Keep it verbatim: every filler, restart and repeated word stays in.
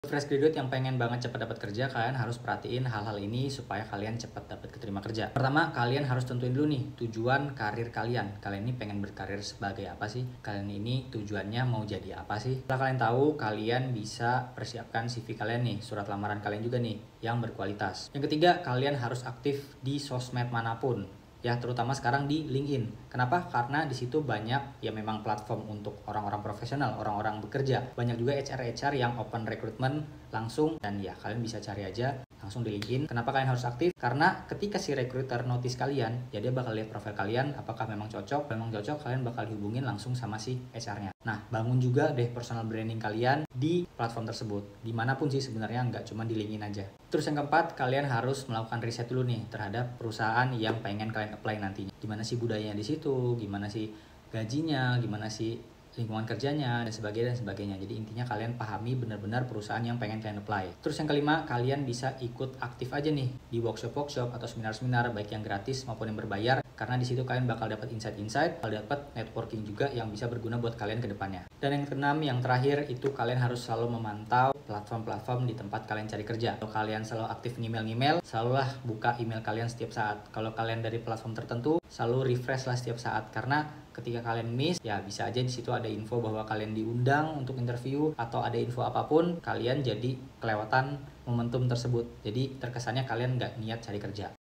Fresh graduate yang pengen banget cepat dapat kerja, kalian harus perhatiin hal-hal ini supaya kalian cepat dapat keterima kerja. Pertama, kalian harus tentuin dulu nih tujuan karir kalian. Kalian ini pengen berkarir sebagai apa sih? Kalian ini tujuannya mau jadi apa sih? Setelah kalian tahu, kalian bisa persiapkan C V kalian nih, surat lamaran kalian juga nih yang berkualitas. Yang ketiga, kalian harus aktif di sosmed manapun. Ya, terutama sekarang di LinkedIn. Kenapa? Karena di situ banyak ya memang platform untuk orang-orang profesional, orang-orang bekerja. Banyak juga H R H R yang open recruitment langsung, dan ya kalian bisa cari aja langsung di LinkedIn. Kenapa kalian harus aktif? Karena ketika si recruiter notice kalian, ya dia bakal lihat profil kalian apakah memang cocok. Kalau memang cocok, kalian bakal dihubungin langsung sama si H R-nya. Nah, bangun juga deh personal branding kalian di platform tersebut. Dimanapun sih sebenarnya, nggak cuma di LinkedIn aja. Terus yang keempat, kalian harus melakukan riset dulu nih terhadap perusahaan yang pengen kalian apply nantinya. Gimana sih budayanya di situ, gimana sih gajinya, gimana sih lingkungan kerjanya, dan sebagainya dan sebagainya. Jadi intinya kalian pahami benar-benar perusahaan yang pengen kalian apply. Terus yang kelima, kalian bisa ikut aktif aja nih di workshop-workshop atau seminar-seminar, baik yang gratis maupun yang berbayar, karena di situ kalian bakal dapat insight-insight, bakal dapat networking juga yang bisa berguna buat kalian ke depannya. Dan yang keenam, yang terakhir itu kalian harus selalu memantau platform-platform di tempat kalian cari kerja. Kalau kalian selalu aktif ngemail-ngemail, selalulah buka email kalian setiap saat. Kalau kalian dari platform tertentu, selalu refresh lah setiap saat, karena ketika kalian miss, ya bisa aja di situ ada info bahwa kalian diundang untuk interview atau ada info apapun, kalian jadi kelewatan momentum tersebut. Jadi terkesannya kalian nggak niat cari kerja.